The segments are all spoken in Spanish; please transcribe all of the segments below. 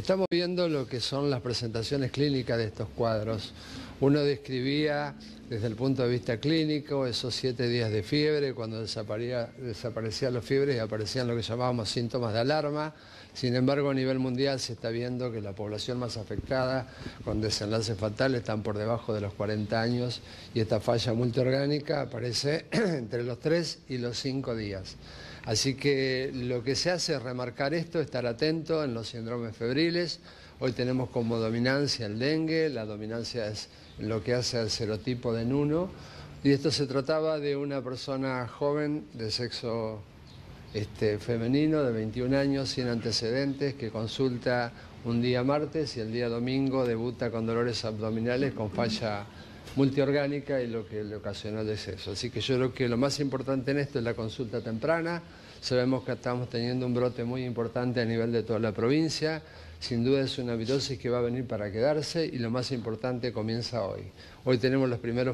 Estamos viendo lo que son las presentaciones clínicas de estos cuadros. Uno describía desde el punto de vista clínico esos 7 días de fiebre, cuando desaparecían las fiebres y aparecían lo que llamábamos síntomas de alarma. Sin embargo, a nivel mundial se está viendo que la población más afectada con desenlaces fatales están por debajo de los 40 años y esta falla multiorgánica aparece entre los 3 y los 5 días. Así que lo que se hace es remarcar esto, estar atento en los síndromes febriles. Hoy tenemos como dominancia el dengue, la dominancia es lo que hace al serotipo de N1, y esto se trataba de una persona joven de sexo femenino de 21 años sin antecedentes que consulta un día martes y el día domingo debuta con dolores abdominales con falla multiorgánica y lo que le ocasionó el deceso. Así que yo creo que lo más importante en esto es la consulta temprana. Sabemos que estamos teniendo un brote muy importante a nivel de toda la provincia. Sin duda es una virosis que va a venir para quedarse y lo más importante comienza hoy. Hoy tenemos los primeros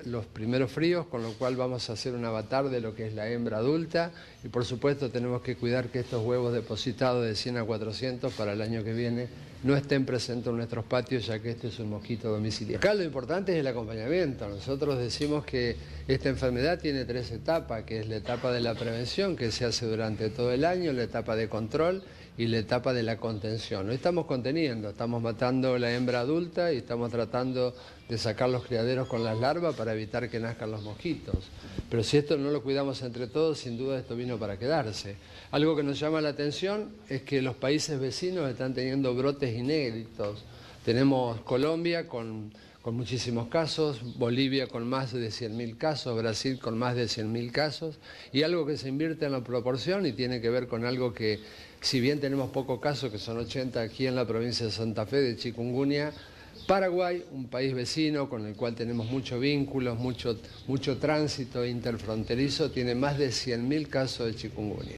fríos, con lo cual vamos a hacer un avatar de lo que es la hembra adulta y por supuesto tenemos que cuidar que estos huevos depositados de 100 a 400 para el año que viene no estén presentes en nuestros patios, ya que este es un mosquito domiciliario. Acá lo importante es el acompañamiento. Nosotros decimos que esta enfermedad tiene 3 etapas, que es la etapa de la prevención, que se hace durante todo el año, la etapa de control y la etapa de la contención. Hoy estamos conteniendo, estamos matando la hembra adulta y estamos tratando de sacar los criaderos con las larvas para evitar que nazcan los mosquitos. Pero si esto no lo cuidamos entre todos, sin duda esto vino para quedarse. Algo que nos llama la atención es que los países vecinos están teniendo brotes inéditos. Tenemos Colombia con muchísimos casos, Bolivia con más de 100.000 casos, Brasil con más de 100.000 casos, y algo que se invierte en la proporción y tiene que ver con algo que, si bien tenemos pocos casos, que son 80 aquí en la provincia de Santa Fe, de chikungunya, Paraguay, un país vecino con el cual tenemos muchos vínculos, mucho tránsito interfronterizo, tiene más de 100.000 casos de chikungunya.